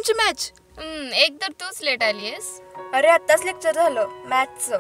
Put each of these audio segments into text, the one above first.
तुमची मॅच? एक तर तूच लेट आलीयस. अरे आत्ताच लेक्चर झालं मॅथ्सचं.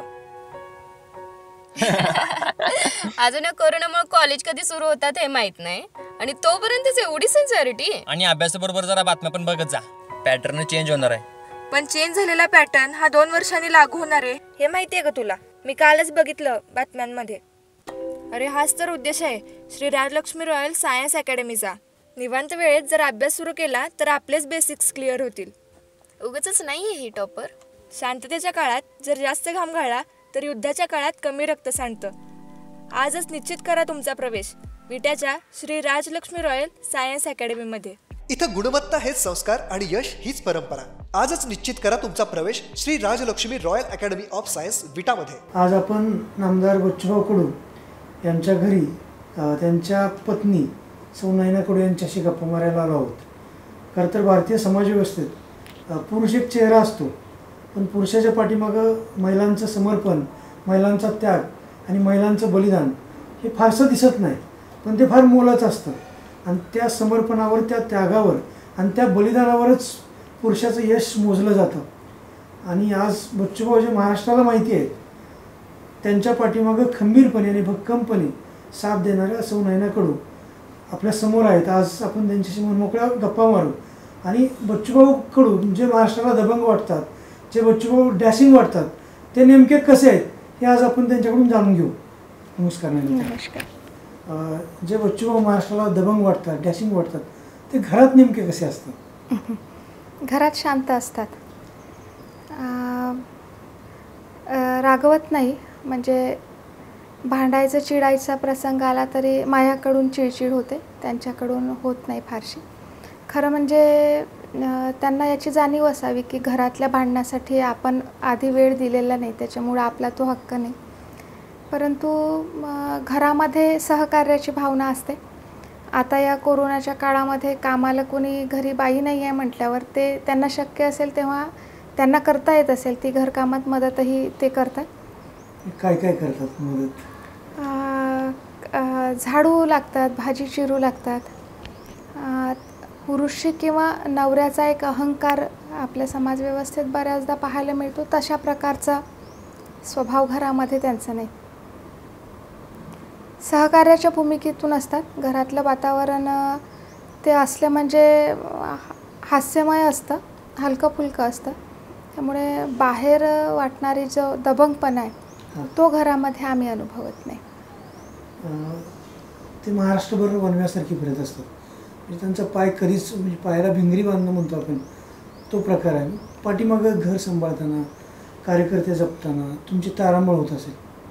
अजून कोरोनामुळे कॉलेज कधी सुरू होतात हे माहित नाही आणि तोपर्यंतच एवढी सिन्सिअरिटी. आणि अभ्यासाबरोबर जरा बातम्या पण बघत जा, पॅटर्न चेंज होणार आहे. पण चेंज झालेला पॅटर्न हा 2 वर्षांनी लागू होणार आहे हे माहितीये का तुला? मी कालच बघितलं बातम्यांमध्ये. अरे हाच तर उद्देश आहे श्री राजलक्ष्मी रॉयल सायन्स अकॅडमीचा. निवांत वेळेत जर अभ्यास सुरू केला तर आपलेच बेसिक्स क्लिअर होतील. उगाचच नाहीये ही टॉपर. शांततेच्या काळात जर जास्त घाम गाळला तर युद्धाच्या काळात कमी रक्त सांडतं. आजच निश्चित करा तुमचा प्रवेश विट्याच्या श्री राजलक्ष्मी रॉयल सायन्स अकॅडमीमध्ये. इथं गुणवत्ता हेच संस्कार आणि यश हीच परंपरा. आजच निश्चित करा तुमचा प्रवेश Shri Rajlakshmi royal academy of science विटामध्ये. आज आपण नामदार बच्चूभाऊ कडू यांच्या घरी त्यांच्या पत्नी सौ नयना कडू यांच्याशी गप्पा मारायला आलो आहोत. खरं तर भारतीय समाजव्यवस्थेत पुरुष एक चेहरा असतो, पण पुरुषाच्या पाठीमागं महिलांचं समर्पण, महिलांचा त्याग आणि महिलांचं बलिदान हे फारसं दिसत नाही, पण ते फार मोलाचं असतं. आणि त्या समर्पणावर, त्या त्यागावर आणि त्या बलिदानावरच पुरुषाचं यश मोजलं जातं. आणि आज बच्चूभाऊ जे महाराष्ट्राला माहिती आहेत त्यांच्या पाठीमागं खंबीरपणे आणि भक्कमपणे साथ देणाऱ्या सौ नयना कडू आपल्या समोर आहेत. आज आपण त्यांच्याशी मोकळ्या गप्पा मारू. आणि बच्चूभाऊ कडू जे महाराष्ट्राला दबंग वाटतात, जे बच्चूभाऊ डॅशिंग वाटतात, ते नेमके कसे आहेत हे आज आपण त्यांच्याकडून जाणून घेऊ. नमस्कार. नमस्कार. जे बच्चूभाऊ महाराष्ट्राला दबंग वाटतात, डॅशिंग वाटतात, ते घरात नेमके कसे असतात? घरात शांत असतात, रागवत नाही. म्हणजे भांडायचं चिडायचा प्रसंग आला तरी माझ्याकडून चिडचिड होते, त्यांच्याकडून होत नाही फारशी. खरं म्हणजे त्यांना याची जाणीव असावी की घरातल्या भांडण्यासाठी आपण आधी वेळ दिलेला नाही, त्याच्यामुळं आपला तो हक्क नाही. परंतु घरामध्ये सहकार्याची भावना असते. आता या कोरोनाच्या काळामध्ये कामाला कोणी घरी बाई नाही आहे म्हटल्यावर ते त्यांना शक्य असेल तेव्हा त्यांना करता येत असेल ती घरकामात मदतही ते करतात. काय काय करतात मदत? झाडू लागतात, भाजी चिरू लागतात. पुरुषी किंवा नवऱ्याचा एक अहंकार आपल्या समाजव्यवस्थेत बऱ्याचदा पाहायला मिळतो, तशा प्रकारचा स्वभाव घरामध्ये त्यांचा नाही. सहकार्याच्या भूमिकेतून असतात. घरातलं वातावरण ते असलं म्हणजे हास्यमय असतं, हलकं फुलकं असतं. त्यामुळे बाहेर वाटणारी जो दबंगपणा आहे तो घरामध्ये आम्ही अनुभवत नाही. ते महाराष्ट्रभर वनव्यासारखी फिरत असतात. म्हणजे त्यांचा पाय कधीच, म्हणजे पायाला भिंगरी बांधणं म्हणतो आपण, तो प्रकार आहे. पाठीमागं घर सांभाळताना, कार्यकर्ते जपताना तुमची तारांबळ होत असेल?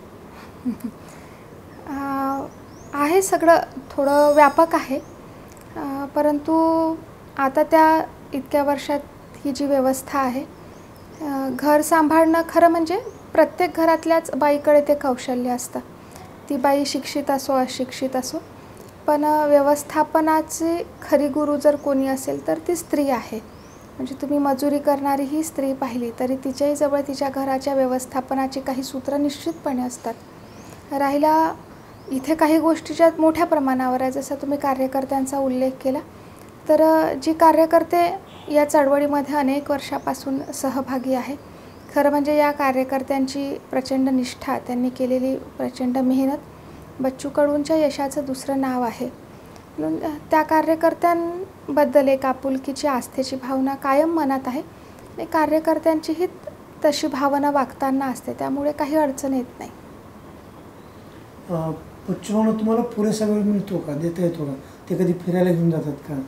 आहे, सगळं थोडं व्यापक आहे. परंतु आता त्या इतक्या वर्षात ही जी व्यवस्था आहे, घर सांभाळणं, खरं म्हणजे प्रत्येक घरातल्याच बाईकडे ते कौशल्य असतं. ती बाई शिक्षित असो अशिक्षित असो, पण व्यवस्थापनाची खरी गुरु जर कोणी असेल तर ती स्त्री आहे. म्हणजे तुम्ही मजुरी करणारी ही स्त्री पाहिली तरी तिच्याही जवळ तिच्या घराच्या व्यवस्थापनाची काही सूत्र निश्चितपणे असतात. राहिला इथे काही गोष्टीच्या मोठ्या प्रमाणावर आहे, जसं तुम्ही कार्यकर्त्यांचा उल्लेख केला, तर जी कार्यकर्ते या चळवळीमध्ये अनेक वर्षापासून सहभागी आहे. खरं म्हणजे या कार्यकर्त्यांची प्रचंड निष्ठा, त्यांनी केलेली प्रचंड मेहनत बच्चू कडूंच्या यशाचं दुसरं नाव आहे. म्हणून त्या कार्यकर्त्यांबद्दल एक आपुलकीची, आस्थेची भावना कायम मनात आहे. आणि कार्यकर्त्यांचीही तशी भावना वागताना असते, त्यामुळे काही अडचण येत नाही. बच्चूभाऊंना तुम्हाला पुरेसा वेळ मिळतो का, देता येतो का? ते कधी फिरायला घेऊन जातात का?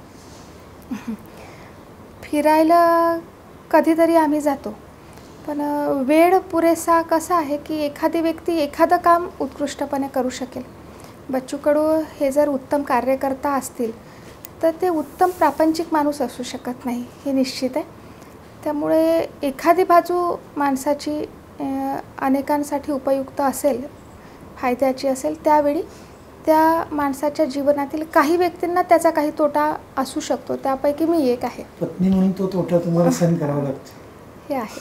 फिरायला कधीतरी आम्ही जातो, पण वेळ पुरेसा कसा आहे की एखादी व्यक्ती एखादं काम उत्कृष्टपणे करू शकेल. बच्चू कडू हे जर उत्तम कार्यकर्ता असतील तर ते उत्तम प्रापंचिक माणूस असू शकत नाही, हे निश्चित आहे. त्यामुळे एखादी बाजू माणसाची अनेकांसाठी उपयुक्त असेल, फायद्याची असेल, त्यावेळी त्या माणसाच्या जीवनातील काही व्यक्तींना त्याचा काही तोटा असू शकतो. त्यापैकी मी एक आहे. पत्नी म्हणून तो तोटा तुम्हाला सहन करावा लागतो, हे आहे.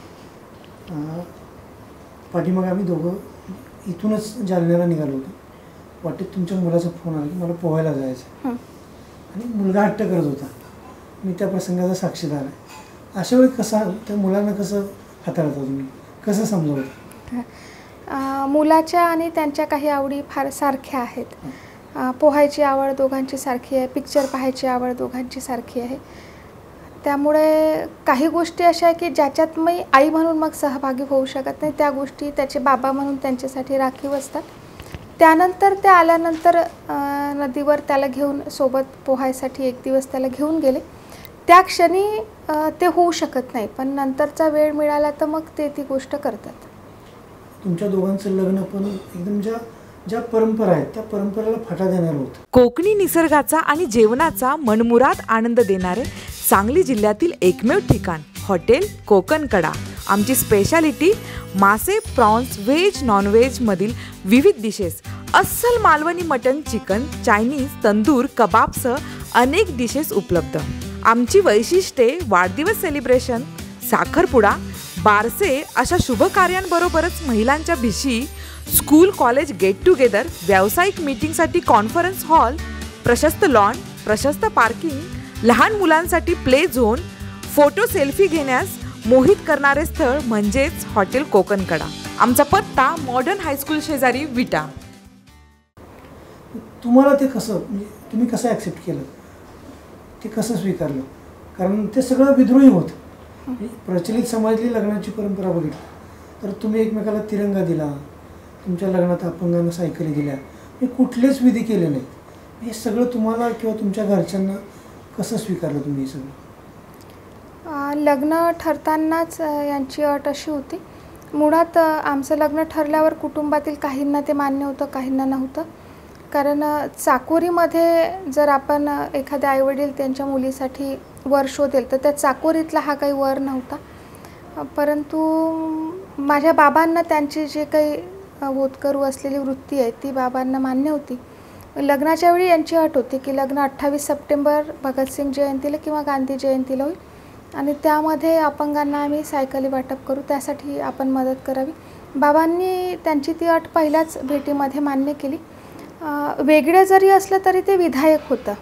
पाठीमागे आम्ही दोघं इथूनच जालन्याला निघालो होतो. वाटेत तुमच्या मुलाचा फोन आला की मला पोहायला जायचं, आणि मुलगा हट्ट करत होता. मी त्या प्रसंगाचा साक्षीदार आहे. अशा वेळी कसं त्या मुलांना कसं हाताळता तुम्ही, कसं समजावता? मुलाच्या आणि त्यांच्या काही आवडी फार सारख्या आहेत. पोहायची आवड दोघांची सारखी आहे, पिक्चर पाहायची आवड दोघांची सारखी आहे. त्यामुळे काही गोष्टी अशा आहे की ज्याच्यात मी आई म्हणून मग सहभागी होऊ शकत नाही, त्या गोष्टी त्याचे बाबा म्हणून त्यांच्यासाठी राखीव असतात. त्यानंतर ते आल्यानंतर नदीवर त्याला घेऊन सोबत पोहायसाठी एक दिवस त्याला घेऊन गेले. त्या क्षणी ते होऊ शकत नाही, पण नंतरचा वेळ मिळाला तर मग ते ती गोष्ट करतात. तुमच्या दोघांचं लग्न पण एकदम ज्या परंपरा आहेत त्या परंपरेला फाटा देणार होतं. कोकणी निसर्गाचा आणि जेवणाचा मनमुराद आनंद देणारे सांगली जिल्ह्यातील एकमेव ठिकाण हॉटेल कोकणकडा. आमची स्पेशालिटी मासे, प्रॉन्स, व्हेज नॉनव्हेज मधील विविध डिशेस, अस्सल Malvani mutton, chicken, Chinese, tandoor, कबाबसह अनेक डिशेस उपलब्ध. आमची वैशिष्ट्ये वाढदिवस सेलिब्रेशन, साखरपुडा, बारसे अशा शुभ कार्यांबरोबरच महिलांच्या भिशी, स्कूल कॉलेज गेट टुगेदर, व्यावसायिक मीटिंगसाठी कॉन्फरन्स हॉल, प्रशस्त लॉन, प्रशस्त पार्किंग, लहान मुलांसाठी प्ले झोन, फोटो सेल्फी घेण्यास मोहित करणारे स्थळ म्हणजेच हॉटेल कोकणकडा. आमचा पत्ता मॉडर्न हायस्कूल शेजारी विटा. तुम्हाला ते कसं, म्हणजे तुम्ही कसं ॲक्सेप्ट केलं, ते कसं स्वीकारलं? कारण ते सगळं विद्रोही होतं. प्रचलित समाजातली लग्नाची परंपरा बघितली तर तुम्ही एकमेकाला तिरंगा दिला, तुमच्या लग्नात अपंगांना सायकली दिल्या, हे कुठलेच विधी केले नाहीत. हे सगळं तुम्हाला किंवा तुमच्या घरच्यांना कसं स्वीकारलं तुम्ही हे सगळं? लग्न ठरतानाच यांची अट अशी होती. मुळात आमचं लग्न ठरल्यावर कुटुंबातील काहींना ते मान्य होतं, काहींना नव्हतं. कारण चाकोरीमध्ये जर आपण एखाद्या आईवडील त्यांच्या मुलीसाठी वर शोधेल तर त्या चाकोरीतला हा काही वर नव्हता. परंतु माझ्या बाबांना त्यांची जे काही होतकरू असलेली वृत्ती आहे ती बाबांना मान्य होती. लग्नाच्या वेळी यांची अट होती की लग्न 28 सप्टेंबर भगतसिंग जयंतीला किंवा गांधी जयंतीला होईल आणि त्यामध्ये अपंगांना आम्ही सायकली वाटप करू, त्यासाठी आपण मदत करावी. बाबांनी त्यांची ती अट पहिल्याच भेटीमध्ये मान्य केली. वेगळे जरी असलं तरी ते विधायक होतं,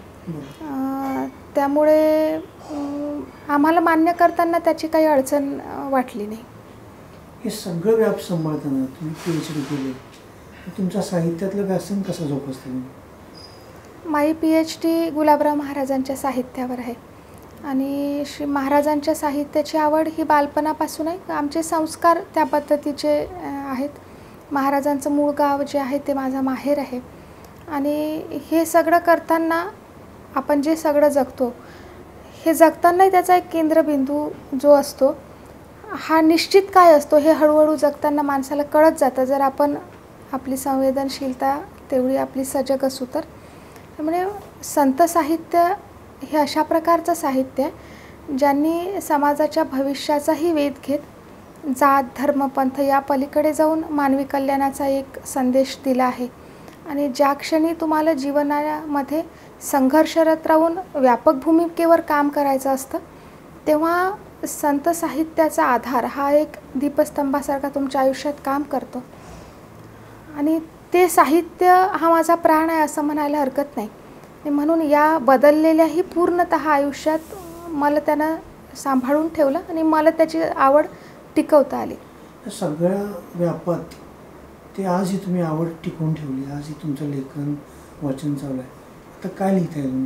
त्यामुळे आम्हाला मान्य करताना त्याची काही अडचण वाटली नाही. हे सगळं व्याप सांभाळताना तुम्ही PhD केले, तुमच्या साहित्यातलं व्यासन कसं जोपासतं? माझी PhD गुलाबराव महाराजांच्या साहित्यावर आहे आणि श्री महाराजांच्या साहित्याची आवड ही बालपणापासून आहे. आमचे संस्कार त्या पद्धतीचे आहेत. महाराजांचं मूळ गाव जे आहे ते माझा माहेर आहे आणि हे सगळं करताना आपण जे सगळं जगतो हे जगतानाही त्याचा एक केंद्रबिंदू जो असतो हा निश्चित काय असतो हे हळूहळू जगताना माणसाला कळत जातं, जर आपण आपली संवेदनशीलता तेवढी आपली सजग असू तर. त्यामुळे संत साहित्य हे अशा प्रकारचं साहित्य आहे ज्यांनी समाजाच्या भविष्याचाही वेध घेत जात धर्म पंथ या पलीकडे जाऊन मानवी कल्याणाचा एक संदेश दिला आहे. आणि ज्या क्षणी तुम्हाला जीवनामध्ये संघर्षरत राहून व्यापक भूमिकेवर काम करायचं असतं तेव्हा संत साहित्याचा आधार हा एक दीपस्तंभासारखा तुमच्या आयुष्यात काम करतो आणि ते साहित्य हा माझा प्राण आहे असं म्हणायला हरकत नाही. म्हणून या बदललेल्याही पूर्णतः आयुष्यात मला त्यानं सांभाळून ठेवलं आणि मला त्याची आवड टिकवता आली. सगळ्या व्यापात ते आजही तुम्ही आवड टिकवून ठेवली, आजही तुमचं लेखन वाचन चालू आहे. आता काय लिहिताय तुम्ही?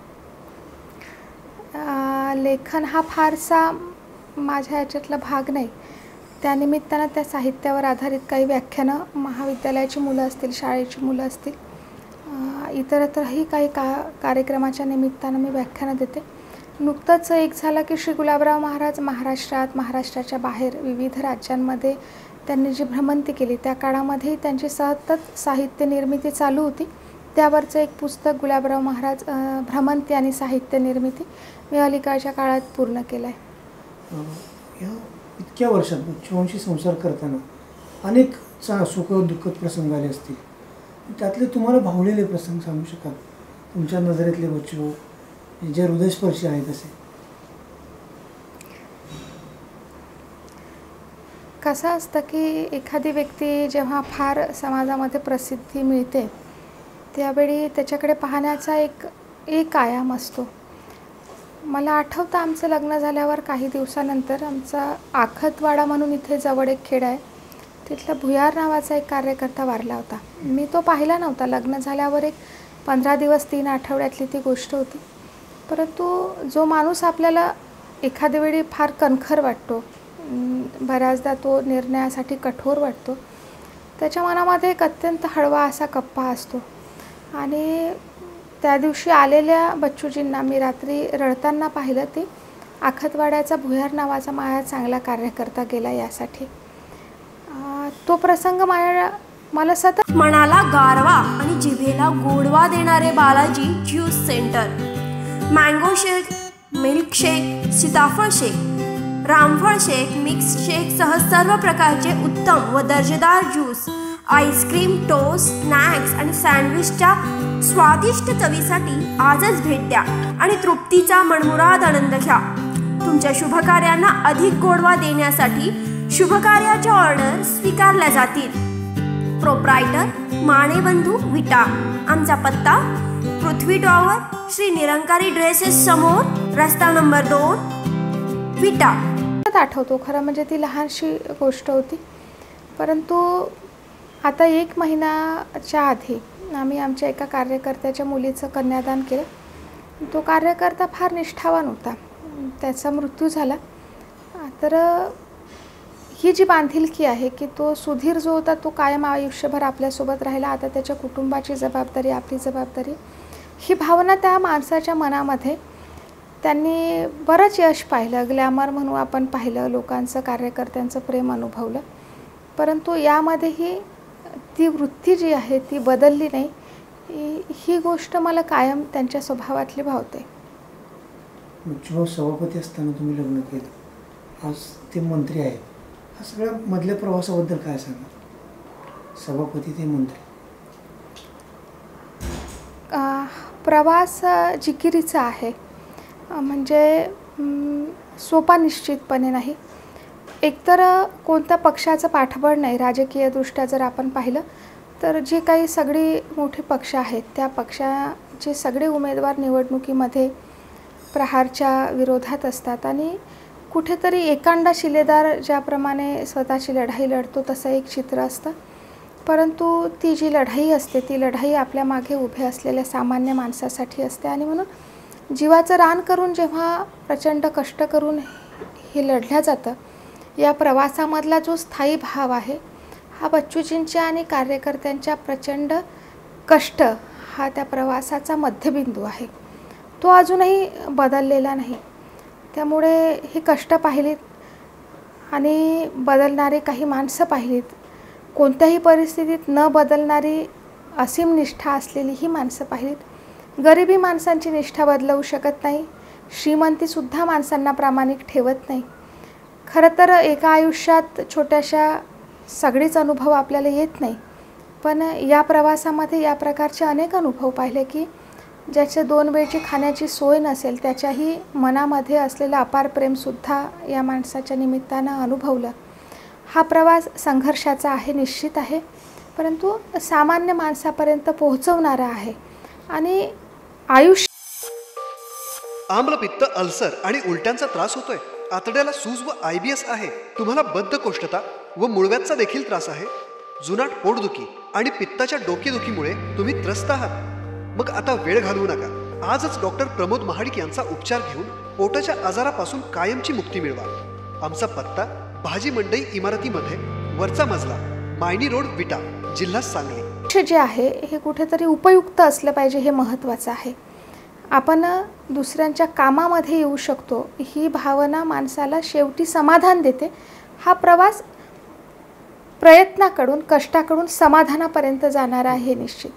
लेखन हा फारसा माझ्या याच्यातला भाग नाही. त्यानिमित्तानं त्या साहित्यावर आधारित काही व्याख्यानं महाविद्यालयाची मुलं असतील, शाळेची मुलं असतील, इतरत्रही काही कार्यक्रमाच्या निमित्तानं मी व्याख्यानं देते. नुकतंच एक झालं की श्री गुलाबराव महाराज महाराष्ट्राच्या बाहेर विविध राज्यांमध्ये त्यांनी जी भ्रमंती केली त्या काळामध्येही त्यांची सतत साहित्य निर्मिती चालू होती. त्यावरचं एक पुस्तक गुलाबराव महाराज भ्रमंती आणि साहित्य निर्मिती मी अलीकडच्या काळात पूर्ण केलं आहे. या इतक्या वर्षात बच्चूभाऊंशी संसार करताना अनेक सुख दुःखद प्रसंग आले असतील, त्यातले तुम्हाला भावलेले प्रसंग सांगू शकाल? तुमच्या नजरेतले बच्चूभाऊ जे हृदयस्पर्शी आहेत असे? कसं असतं की एखादी व्यक्ती जेव्हा फार समाजामध्ये प्रसिद्धी मिळते त्यावेळी त्याच्याकडे पाहण्याचा एक आयाम असतो. मला आठवतं आमचं लग्न झाल्यावर काही दिवसानंतर आमचा आखतवाडा म्हणून इथे जवळ एक खेड आहे, तिथला भुयार नावाचा एक कार्यकर्ता वारला होता. मी तो पाहिला नव्हता. लग्न झाल्यावर एक 15 दिवस 3 आठवड्यातली ती गोष्ट होती. परंतु जो माणूस आपल्याला एखाद्या वेळी फार कणखर वाटतो, बऱ्याचदा तो निर्णयासाठी कठोर वाटतो, त्याच्या मनामध्ये एक अत्यंत हळवा असा कप्पा असतो. आणि त्या दिवशी आलेल्या बच्चूजींना मी रात्री रडताना पाहिलं. ते आखतवाड्याचा भुयार नावाचा माझा चांगला कार्यकर्ता गेला यासाठी. तो प्रसंग मला सतत मनाला गारवा आणि जिभेला गोडवा देणारे Balaji juice centre. Mango shake, milk shake, सीताफळ शेक, रामफळ शेक, मिक्स शेक सह सर्व प्रकारचे उत्तम व दर्जेदार ज्यूस, आईस्क्रीम, टोस्ट, स्नॅक्स आणि सँडविचच्या स्वादिष्ट चवीसाठी आजच भेट द्या आणि तृप्तीचा मनमुराद आनंद घ्या. तुमच्या शुभकार्यांना अधिक गोडवा देण्यासाठी शुभकार्याच्या ऑर्डर स्वीकारल्या जातील. प्रोप्रायटर माणेबंधू विटा. आमचा पत्ता पृथ्वी टॉवर, श्री निरंकारी ड्रेसेस समोर, रस्ता नंबर 2, विटा. आठवतो. खरं म्हणजे ती लहानशी गोष्ट होती. परंतु आता 1 महिन्याच्या आधी आम्ही आमच्या एका कार्यकर्त्याच्या मुलीचं कन्यादान केलं. तो कार्यकर्ता फार निष्ठावान होता. त्याचा मृत्यू झाला. तर ही जी बांधिलकी आहे की तो सुधीर जो होता तो कायम आयुष्यभर आपल्यासोबत राहिला. आता त्याच्या कुटुंबाची जबाबदारी, आपली जबाबदारी, ही भावना त्या माणसाच्या मनामध्ये त्यांनी बरंच यश पाहिलं, ग्लॅमर म्हणून आपण पाहिलं, लोकांचं, कार्यकर्त्यांचं प्रेम अनुभवलं. परंतु यामध्येही ती वृत्ती जी आहे ती बदलली नाही. ही गोष्ट मला कायम त्यांच्या स्वभावातली भावते. बच्चूभाऊ सभापती असताना तुम्ही लग्न केलं, आज ते मंत्री आहेत. हा सगळ्या मधल्या प्रवासाबद्दल काय सांगा? सभापती ते मंत्री. प्रवास जिकिरीचा आहे, म्हणजे सोपा निश्चितपणे नाही. एकतर कोणत्या पक्षाचं पाठबळ नाही. राजकीयदृष्ट्या जर आपण पाहिलं तर जे काही सगळी मोठी पक्ष आहेत त्या पक्षाचे सगळे उमेदवार निवडणुकीमध्ये प्रहारच्या विरोधात असतात आणि कुठेतरी एकांडा शिलेदार ज्याप्रमाणे स्वतःची लढाई लढतो तसं एक चित्र असतं. परंतु ती जी लढाई असते ती लढाई आपल्या मागे उभे असलेल्या सामान्य माणसासाठी असते. आणि म्हणून जीवाचं रान करून जेव्हा प्रचंड कष्ट करून हे लढल्या जातं, या प्रवासामधला जो स्थायी भाव आहे हा बच्चूजींच्या आणि कार्यकर्त्यांच्या प्रचंड कष्ट हा त्या प्रवासाचा मध्यबिंदू आहे. तो अजूनही बदललेला नाही. त्यामुळे ही कष्ट पाहिलीत आणि बदलणारी काही माणसं पाहिलीत. कोणत्याही परिस्थितीत न बदलणारी असीम निष्ठा असलेली ही माणसं पाहिलीत. गरिबी माणसांची निष्ठा बदलवू शकत नाही. श्रीमंतीसुद्धा माणसांना प्रामाणिक ठेवत नाही. खरं तर एका आयुष्यात छोट्याशा सगळीच अनुभव आपल्याला येत नाही. पण या प्रवासामध्ये या प्रकारचे अनेक अनुभव पाहिले की ज्याचे 2 वेळची खाण्याची सोय नसेल त्याच्याही मनामध्ये असलेलं अपार प्रेमसुद्धा या माणसाच्या निमित्तानं अनुभवलं. हा प्रवास संघर्षाचा आहे, निश्चित आहे, परंतु सामान्य माणसापर्यंत पोहोचवणारा आहे. आणि आयुष्य आम्लपित्त, अल्सर आणि उलट्यांचा त्रास होतोय, आतड्याला सूज व IBS आहे, तुम्हाला बद्धकोष्ठता व मुळव्याचा देखील त्रास आहे, जुनाट पोटदुखी आणि पित्ताच्या डोकेदुखीमुळे तुम्ही त्रस्त आहात, मग आता वेळ घालवू नका. आजच डॉक्टर प्रमोद महाडिक यांचा उपचार घेऊन पोटाच्या आजारापासून कायमची मुक्ती मिळवा. आमचा पत्ता भाजी मंडई इमारतीमध्ये, वरचा मजला, मायनी रोड, विटा, जिल्हा सांगली. जे आहे हे कुठेतरी उपयुक्त असलं पाहिजे, हे महत्त्वाचं आहे. आपण दुसऱ्यांच्या कामामध्ये येऊ शकतो ही भावना माणसाला शेवटी समाधान देते. हा प्रवास प्रयत्नाकडून, कष्टाकडून समाधानापर्यंत जाणारा आहे निश्चित.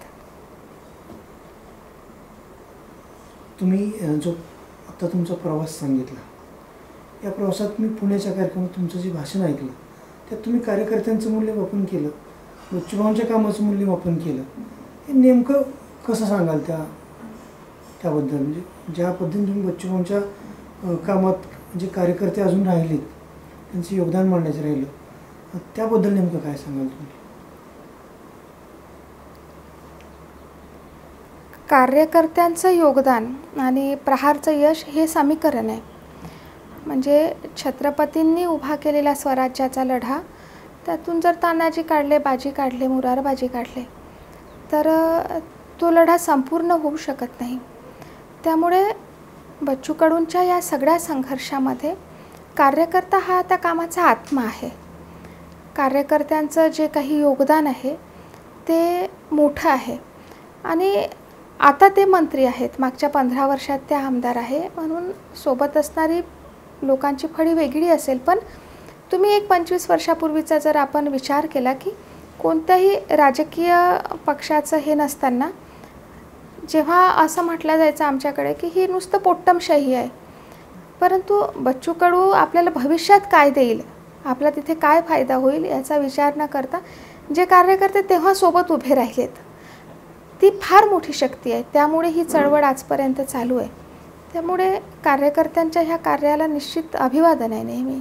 तुम्ही जो आता तुमचा प्रवास सांगितला, या प्रवासात मी पुण्याच्या कार्यक्रमात तुमचं जे भाषण ऐकलं त्यात तुम्ही कार्यकर्त्यांचं मूल्यमापन केलं, बच्चूभाऊंच्या कामाचं मूल्यमापन केलं. हे नेमकं कसं सांगाल त्याबद्दल? म्हणजे ज्या पद्धतीने तुम्ही बच्चूभाऊंच्या कामात जे कार्यकर्ते अजून राहिलेत त्यांचं योगदान मांडायचं राहिलं, त्याबद्दल नेमकं काय सांगाल तुम्ही? कार्यकर्त्यांचं योगदान आणि प्रहारचं यश हे समीकरण आहे. म्हणजे छत्रपतींनी उभा केलेला स्वराज्याचा लढा, त्यातून जर तानाजी काढले, बाजी काढले, मुरारबाजी काढले, तर तो लढा संपूर्ण होऊ शकत नाही. त्यामुळे बच्चू कडूंच्या या सगळ्या संघर्षामध्ये कार्यकर्ता हा त्या कामाचा आत्मा आहे. कार्यकर्त्यांचं जे काही योगदान आहे ते मोठं आहे. आणि आता ते मंत्री आहेत, मागच्या 15 वर्षात ते आमदार आहे, म्हणून सोबत असणारी लोकांची फळी वेगळी असेल. पण तुम्ही एक 25 वर्षापूर्वीचा जर आपण विचार केला की कोणत्याही राजकीय पक्षाचं हे नसताना जेव्हा असं म्हटलं जायचं आमच्याकडे की ही नुसतं पोट्टमशाही आहे, परंतु बच्चू कडू आपल्याला भविष्यात काय देईल, आपला तिथे काय फायदा होईल याचा विचार न करता जे कार्यकर्ते तेव्हा सोबत उभे राहिलेत, ती फार मोठी शक्ती आहे. त्यामुळे ही चळवळ आजपर्यंत चालू आहे. त्यामुळे कार्यकर्त्यांच्या ह्या कार्याला निश्चित अभिवादन आहे नेहमी.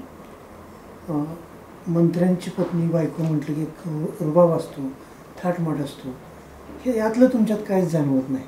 मंत्र्यांची पत्नी बायको म्हटलं की एक रुबाब असतो, थाटमाट असतो, हे यातलं तुमच्यात काहीच जाणवत नाही.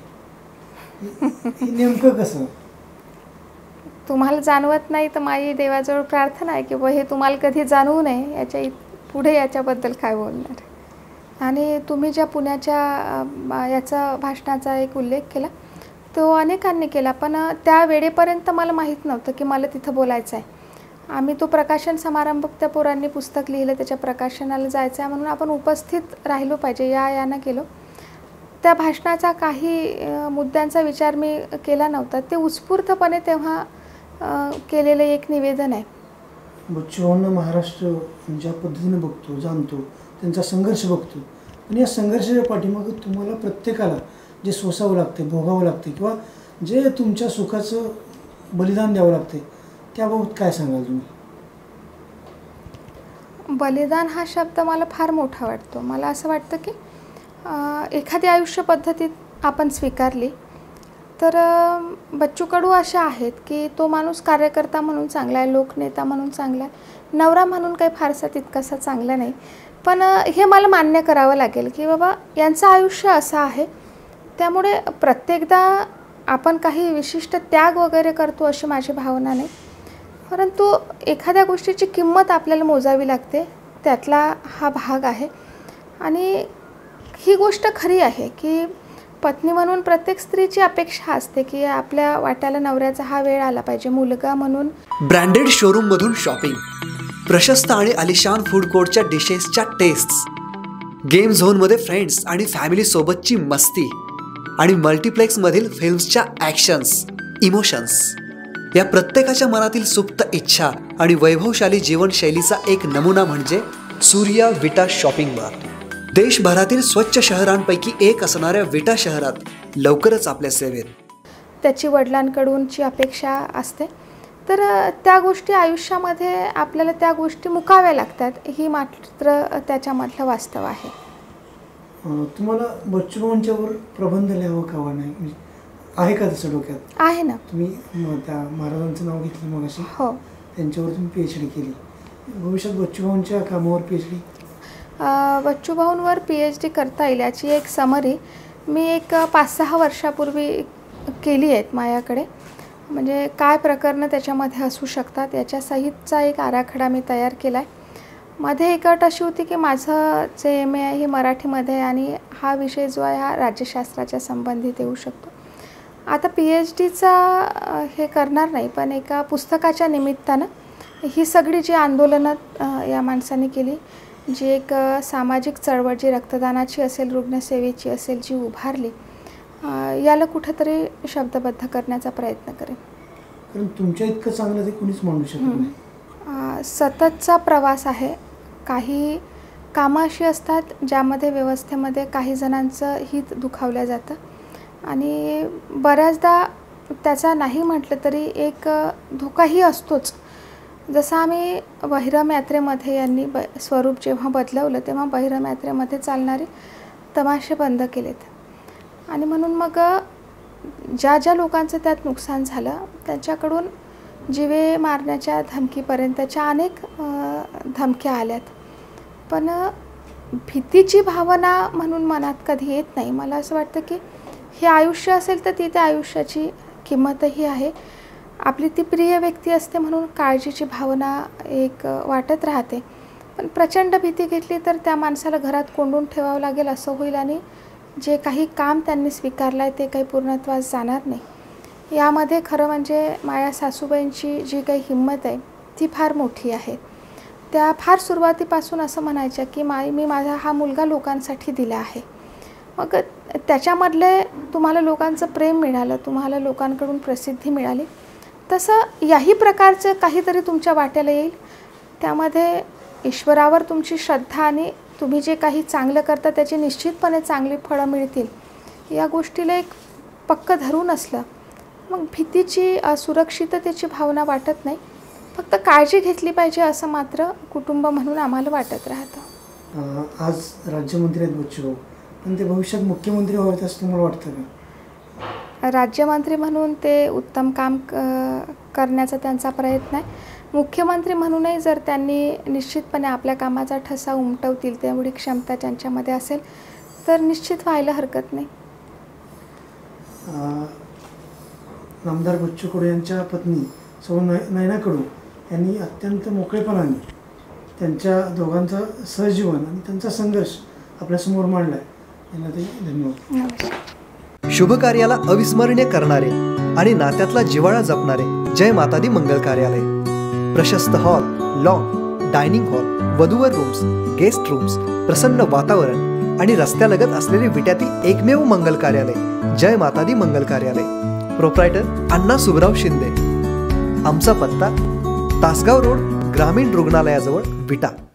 हे नेमकं कसं? तुम्हाला जाणवत नाही तर माझी देवाजवळ प्रार्थना आहे की हे तुम्हाला कधी जाणवू नये. पुढे याच्याबद्दल काय बोलणार. आणि तुम्ही ज्या पुण्याच्या याचा भाषणाचा एक उल्लेख केला तो अनेकांनी केला, पण त्या वेळेपर्यंत मला माहीत नव्हतं की मला तिथं बोलायचं आहे. आम्ही तो प्रकाशन समारंभ, त्या पोरांनी पुस्तक लिहिलं, त्याच्या प्रकाशनाला जायचं आहे म्हणून आपण उपस्थित राहिलो पाहिजे यानं गेलो. त्या भाषणाचा काही मुद्द्यांचा विचार मी केला नव्हता. ते उत्स्फूर्तपणे तेव्हा केलेलं एक निवेदन आहे. बच्चूंना महाराष्ट्र ज्या पद्धतीने बघतो, जाणतो, त्यांचा संघर्ष बघतो, पण या संघर्षाच्या पाठीमागे तुम्हाला प्रत्येकाला जे सोसावं लागते, भोगावं लागते, किंवा जे तुमच्या सुखाचं बलिदान द्यावं लागते, त्याबाबत काय सांगाल तुम्ही? बलिदान हा शब्द मला फार मोठा वाटतो. मला असं वाटतं की एखादी आयुष्य पद्धतीत आपण स्वीकारली तर बच्चू कडू असे आहेत की तो माणूस कार्यकर्ता म्हणून चांगला आहे, लोकनेता म्हणून चांगला आहे, नवरा म्हणून काही फारसा तितकासा चांगला नाही. पण हे मला मान्य करावं लागेल की बाबा यांचं आयुष्य असं आहे. त्यामुळे प्रत्येकदा आपण काही विशिष्ट त्याग वगैरे करतो अशी माझी भावना नाही, परंतु एखाद्या गोष्टीची किंमत आपल्याला मोजावी लागते, त्यातला हा भाग आहे. आणि ही गोष्ट खरी आहे की पत्नी म्हणून प्रत्येक स्त्रीची अपेक्षा असते की आपल्या वाट्याला नवऱ्याचा हा वेळ आला पाहिजे. मुलगा म्हणून ब्रँडेड शोरूम मधून शॉपिंग, प्रशस्त आणि आलिशान फूड कोर्टच्या डिशेसच्या टेस्ट्स, गेम झोन मध्ये फ्रेंड्स आणि फॅमिली सोबतची मस्ती आणि मल्टिप्लेक्स मधील फिल्म्सच्या ॲक्शन्स, इमोशन्स, या प्रत्येकाच्या मनातील सुप्त इच्छा आणि वैभवशाली जीवनशैलीचा एक नमुना म्हणजे सूर्या विटा शॉपिंग मार्ट. देशभरातील स्वच्छ शहरांपैकी एक असणाऱ्या विटा शहरात लवकरच आपल्या सेवेत. त्याची वडिलांकडूनची अपेक्षा असते, तर त्या गोष्टी आयुष्यामध्ये आपल्याला त्या गोष्टी मुकाव्या लागतात. ही मात्र त्याच्यामधलं वास्तव आहे. तुम्हाला बच्चूभाऊंच्यावर प्रबंध लिहावं का नाही, आहे का तसं डोक्यात? आहे ना. तुम्ही त्या महाराजांचं नाव घेतलं मग अशी, हो, त्यांच्यावर तुम्ही PhD केली. भविष्यात बच्चूभाऊंच्या कामावर PhD? बच्चूभाऊंवर PhD करता येईल याची एक समरी मी एक 5-6 वर्षापूर्वी केली आहेत माझ्याकडे. म्हणजे काय प्रकरणं त्याच्यामध्ये असू शकतात याच्या सहितचा एक आराखडा मी तयार केला आहे. मध्ये एक अट अशी होती की माझं जे MA आहे हे मराठीमध्ये आणि हा विषय जो आहे हा राज्यशास्त्राच्या संबंधित येऊ शकतो. आता PhDचा हे करणार नाही, पण एका पुस्तकाच्या निमित्तानं ही सगळी जी आंदोलनं या माणसाने केली, जी एक सामाजिक चळवळ जी रक्तदानाची असेल, रुग्णसेवेची असेल, जी उभारली, याला कुठंतरी शब्दबद्ध करण्याचा प्रयत्न करेन. कारण तुमच्या इतकं चांगलं ते कुणीच मांडू शकत नाही. सततचा प्रवास आहे. काही कामं अशी असतात ज्यामध्ये व्यवस्थेमध्ये काही जणांचं हित दुखावलं जातं आणि बऱ्याचदा त्याचा नाही म्हटलं तरी एक धोकाही असतोच. जसं आम्ही बहिरम यात्रेमध्ये यांनी स्वरूप जेव्हा बदलवलं तेव्हा बहिरम यात्रेमध्ये चालणारे तमाशे बंद केलेत आणि म्हणून मग ज्या ज्या लोकांचं त्यात नुकसान झालं त्यांच्याकडून जीवे मारण्याच्या धमकीपर्यंतच्या अनेक धमक्या आल्यात. पण भीतीची भावना म्हणून मनात कधी येत नाही. मला असं वाटतं की हे आयुष्य असेल तर ती त्या आयुष्याची किंमतही आहे. आपली ती प्रिय व्यक्ती असते म्हणून काळजीची भावना एक वाटत राहते. पण प्रचंड भीती घेतली तर त्या माणसाला घरात कोंडून ठेवावं लागेल असं होईल आणि जे काही काम त्यांनी स्वीकारलं आहे ते काही पूर्णत्वास जाणार नाही. यामध्ये खरं म्हणजे माझ्या सासूबाईंची जी काही हिंमत आहे ती फार मोठी आहे. त्या फार सुरुवातीपासून असं म्हणायच्या की मी माझा हा मुलगा लोकांसाठी दिला आहे. मग त्याच्यामधले तुम्हाला लोकांचं प्रेम मिळालं, तुम्हाला लोकांकडून प्रसिद्धी मिळाली, तसं याही प्रकारचं काहीतरी तुमच्या वाट्याला येईल. त्यामध्ये ईश्वरावर तुमची श्रद्धा आणि तुम्ही जे काही चांगलं करता त्याची निश्चितपणे चांगली फळं मिळतील या गोष्टीला एक पक्क धरून असलं मग भीतीची सुरक्षिततेची भावना वाटत नाही. फक्त काळजी घेतली पाहिजे असं मात्र कुटुंब म्हणून आम्हाला वाटत राहतं. आज राज्यमंत्री आहेत बच्चूभाऊ, पण ते भविष्यात मुख्यमंत्री व्हावेत असं तुम्हाला वाटतं का? राज्यमंत्री म्हणून ते उत्तम काम करण्याचा त्यांचा प्रयत्न आहे. मुख्यमंत्री म्हणूनही जर त्यांनी निश्चितपणे आपल्या कामाचा ठसा उमटवतील तेवढी क्षमता त्यांच्यामध्ये असेल तर निश्चित व्हायला हरकत नाही. नामदार बच्चू कडू यांच्या पत्नी सौ नयना कडू यांनी अत्यंत मोकळेपणाने त्यांच्या दोघांचा सहजीवन आणि त्यांचा संघर्ष आपल्यासमोर मांडला आहे. यांना ते धन्यवाद. शुभ कार्याला अविस्मरणीय करणारे आणि नात्यातला जिव्हाळा जपणारे जय माता दी मंगल कार्यालय. प्रशस्त हॉल, लॉन, डायनिंग हॉल, वधूवर रूम्स, गेस्ट रूम्स, प्रसन्न वातावरण आणि रस्त्यालगत असलेले विट्यातील एकमेव मंगल कार्यालय जय माता दी मंगल कार्यालय. प्रोप्रायटर अण्णा सुबराव शिंदे. आमचा पत्ता तासगाव रोड, ग्रामीण रुग्णालयाजवळ, विटा.